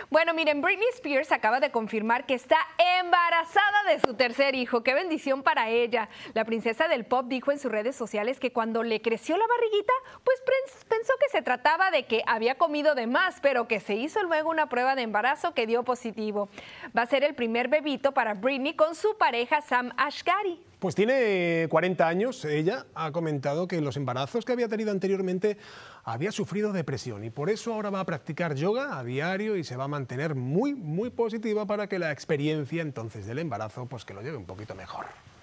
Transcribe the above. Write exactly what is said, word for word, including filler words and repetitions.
Bueno, miren, Britney Spears acaba de confirmar que está embarazada de su tercer hijo. ¡Qué bendición para ella! La princesa del pop dijo en sus redes sociales que cuando le creció la barriguita, pues pensó que se trataba de que había comido de más, pero que se hizo luego una prueba de embarazo que dio positivo. Va a ser el primer bebito para Britney con su pareja Sam Asghari. Pues tiene cuarenta años. Ella ha comentado que en los embarazos que había tenido anteriormente había sufrido depresión y por eso ahora va a practicar yoga a diario y se va a mantener muy, muy positiva para que la experiencia entonces del embarazo pues que lo lleve un poquito mejor.